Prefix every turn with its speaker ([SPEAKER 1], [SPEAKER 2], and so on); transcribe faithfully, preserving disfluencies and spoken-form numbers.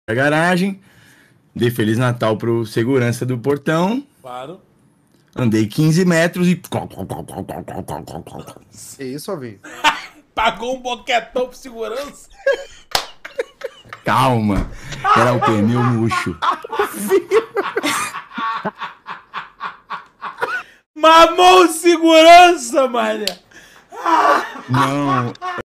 [SPEAKER 1] a garagem, dei Feliz Natal pro segurança do portão,
[SPEAKER 2] Claro.
[SPEAKER 1] andei quinze metros e...
[SPEAKER 3] É isso, Alvin.
[SPEAKER 2] Pagou um boquetão pro segurança.
[SPEAKER 1] Calma, era o pneu murcho.
[SPEAKER 2] Mamou o segurança, mané.
[SPEAKER 1] Não,